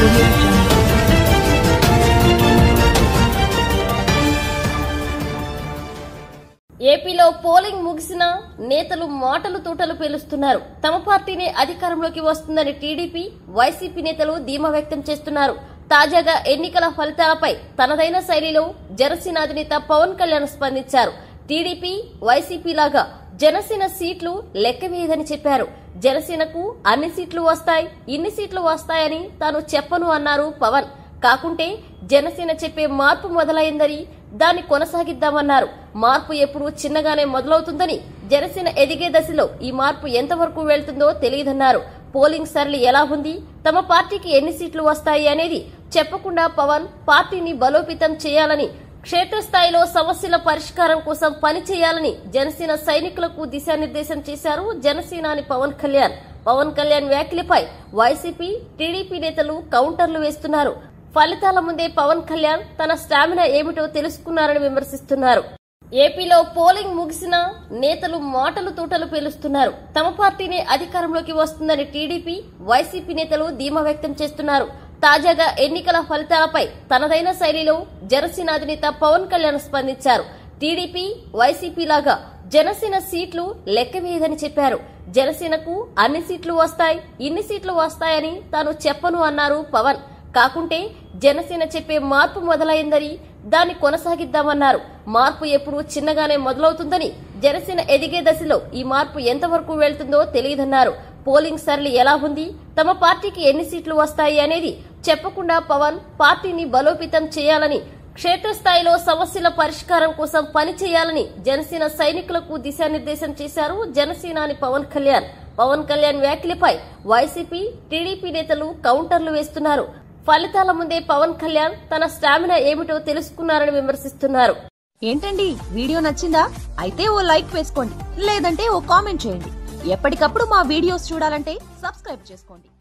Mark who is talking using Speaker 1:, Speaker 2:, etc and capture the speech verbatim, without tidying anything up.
Speaker 1: audio jungle.
Speaker 2: ఏపీలో polling ముగిసినా నేతలు మాటలు తూటలు పేలుస్తున్నారు. తమ పార్టీనే అధికారంలోకి వస్తుందని టీడీపీ, వైసీపీ నేతలు ధీమా వ్యక్తం చేస్తున్నారు. తాజాగా ఎన్నికల ఫలితాలపై తనదైన శైలిలో జనసేన అధినేత పవన్ కళ్యాణ్ స్పందించారు. టీడీపీ, వైసీపీ లాగా జనసేన సీట్లు లెక్కవేయదని చెప్పారు. జనసేనకు అన్ని సీట్లు వస్తాయి, ఇన్ని సీట్లు వస్తాయని తాను చెప్పను అన్నారు పవన్. కాకుంటే జనసేన చెప్పే మార్పు మొదలైందని దాన్ని కొనసాగిద్దామన్నారు. మార్పు ఎప్పుడు చిన్నగానే మొదలవుతుందని, జనసేన ఎదిగే దశలో ఈ మార్పు ఎంతవరకు వెళ్తుందో తెలియదన్నారు. పోలింగ్ సరళి ఎలా ఉంది, తమ పార్టీకి ఎన్ని సీట్లు వస్తాయి అనేది చెప్పకుండా పవన్ పార్టీని బలోపేతం చేయాలని, క్షేత్రస్థాయిలో సమస్యల పరిష్కారం కోసం పని చేయాలని జనసేన సైనికులకు దిశానిర్దేశం చేశారు జనసేనాని పవన్ కళ్యాణ్. పవన్ కళ్యాణ్ వ్యాఖ్యలపై వైసీపీ, టీడీపీ నేతలు కౌంటర్లు వేస్తున్నారు. ఫలితాల ముందే పవన్ కళ్యాణ్ తన స్టామినా ఏమిటో తెలుసుకున్నారని విమర్శిస్తున్నారు. ఏపీలో పోలింగ్ ముగిసినా నేతలు మాటలు తూటలు పేలుస్తున్నారు. తమ పార్టీనే అధికారంలోకి వస్తుందని టీడీపీ, వైసీపీ నేతలు ధీమా వ్యక్తం చేస్తున్నారు. తాజాగా ఎన్నికల ఫలితాలపై తనదైన శైలిలో జనసేన అధినేత పవన్ కళ్యాణ్ స్పందించారు. టీడీపీ, వైసీపీ లాగా జనసేన సీట్లు లెక్కవేయదని చెప్పారు. జనసేనకు అన్ని సీట్లు వస్తాయి, ఇన్ని సీట్లు వస్తాయని తాను చెప్పను అన్నారు పవన్. కాకుంటే జనసేన చెప్పే మార్పు మొదలైందని దాన్ని కొనసాగిద్దామన్నారు. మార్పు ఎప్పుడు చిన్నగానే మొదలవుతుందని, జనసేన ఎదిగే దశలో ఈ మార్పు ఎంతవరకు వెళ్తుందో తెలియదన్నారు. పోలింగ్ సరళి ఎలా ఉంది, తమ పార్టీకి ఎన్ని సీట్లు వస్తాయి అనేది చెప్పకుండా పవన్ పార్టీని బలోపేతం చేయాలని, క్షేత్రస్థాయిలో సమస్యల పరిష్కారం కోసం పని చేయాలని జనసేన సైనికులకు దిశానిర్దేశం చేశారు జనసేనాని పవన్ కళ్యాణ్. పవన్ కళ్యాణ్ వ్యాఖ్యలపై వైసీపీ, టీడీపీ నేతలు కౌంటర్లు వేస్తున్నారు. ఫలితాల ముందే పవన్ కళ్యాణ్ తన స్టామినా ఏమిటో తెలుసుకున్నారని విమర్శిస్తున్నారు.
Speaker 3: ఏంటండి, వీడియో నచ్చిందా? అయితే ఓ లైక్ వేసుకోండి, లేదంటే ఓ కామెంట్ చేయండి. ఎప్పటికప్పుడు మా వీడియోస్ చూడాలంటే సబ్స్క్రైబ్ చేసుకోండి.